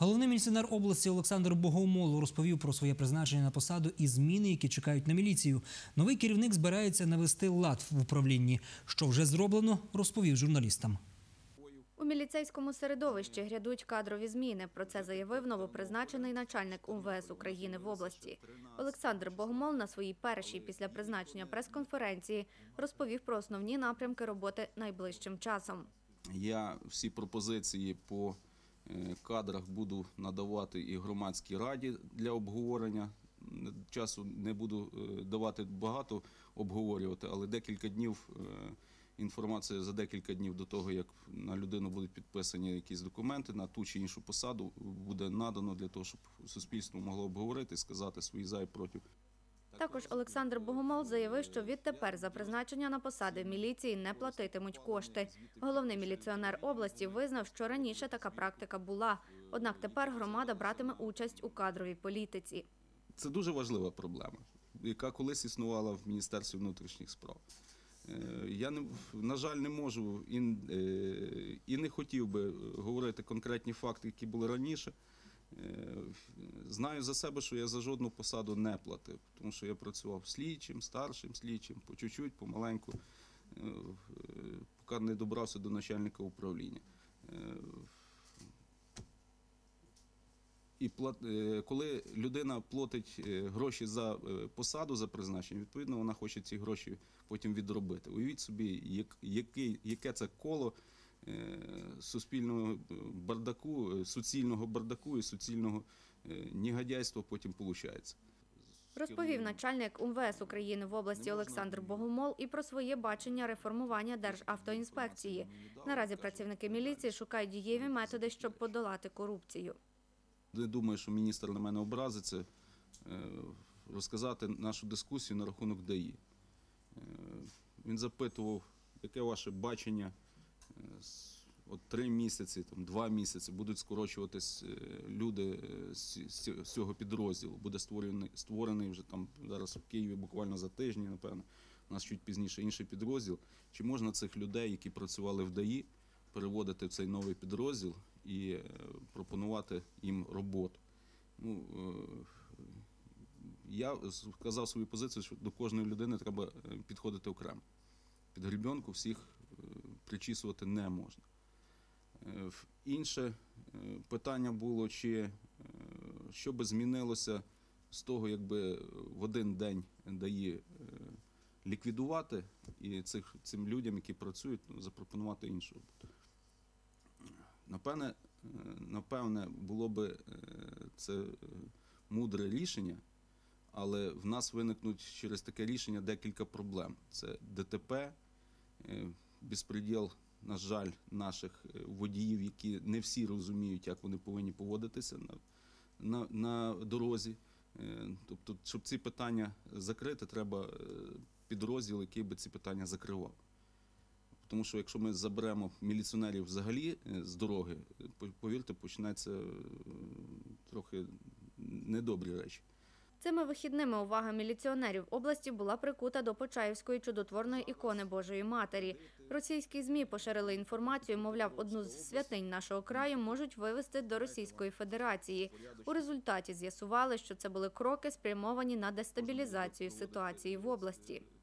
Головний міліціонер області Олександр Богомол розповів про своє призначення на посаду і зміни, які чекають на міліцію. Новий керівник збирається навести лад в управлінні. Що вже зроблено, розповів журналістам. У міліцейському середовищі грядуть кадрові зміни. Про це заявив новопризначений начальник УМВС України в області. Олександр Богомол на своїй першій після призначення прес-конференції розповів про основні напрямки роботи найближчим часом. Я всі пропозиції по кадрах буду надавати і громадській раді для обговорення. Часу не буду давати багато обговорювати, але декілька днів, інформація за декілька днів до того, як на людину будуть підписані якісь документи на ту чи іншу посаду, буде надано для того, щоб суспільство могло обговорити, сказати свої за і проти. Також Олександр Богомол заявив, що відтепер за призначення на посади в міліції не платитимуть кошти. Головний міліціонер області визнав, що раніше така практика була. Однак тепер громада братиме участь у кадровій політиці. Це дуже важлива проблема, яка колись існувала в Міністерстві внутрішніх справ. Я, на жаль, не можу і не хотів би говорити конкретні факти, які були раніше. Знаю за себе, що я за жодну посаду не платив, тому що я працював слідчим, старшим слідчим, по чуть-чуть, помаленьку, поки не добрався до начальника управління. І коли людина платить гроші за посаду, за призначення, відповідно, вона хоче ці гроші потім відробити. Уявіть собі, яке це коло суспільного бардаку, суцільного бардаку і суцільного негодяйства потім виходить. Розповів начальник УМВС України в області Олександр Богомол і про своє бачення реформування Державтоінспекції. Наразі працівники міліції шукають дієві методи, щоб подолати корупцію. Не думаю, що міністр на мене образиться, розказати нашу дискусію на рахунок ДАІ. Він запитував, яке ваше бачення, от 3 місяці, 2 місяці будуть скорочуватись люди з цього підрозділу. Буде створений вже там зараз в Києві буквально за тиждень, напевно, у нас чуть пізніше інший підрозділ. Чи можна цих людей, які працювали в ДАІ, переводити в цей новий підрозділ і пропонувати їм роботу? Я сказав свою позицію, що до кожної людини треба підходити окремо. Під гребенку всіх причісувати не можна. Інше питання було, що би змінилося з того, якби в один день ДАІ ліквідувати і цим людям, які працюють, запропонувати іншу роботу. Напевне, було би це мудре рішення, але в нас виникнуть через таке рішення декілька проблем. Це ДТП, безпреділ, на жаль, наших водіїв, які не всі розуміють, як вони повинні поводитися на дорозі. Тобто, щоб ці питання закрити, треба підрозділ, який би ці питання закривав. Тому що якщо ми заберемо міліціонерів взагалі з дороги, повірте, почнеться трохи недобрі речі. Цими вихідними увага міліціонерів області була прикута до Почаївської чудотворної ікони Божої Матері. Російські ЗМІ поширили інформацію, мовляв, одну з святинь нашого краю можуть вивезти до Російської Федерації. У результаті з'ясували, що це були кроки, спрямовані на дестабілізацію ситуації в області.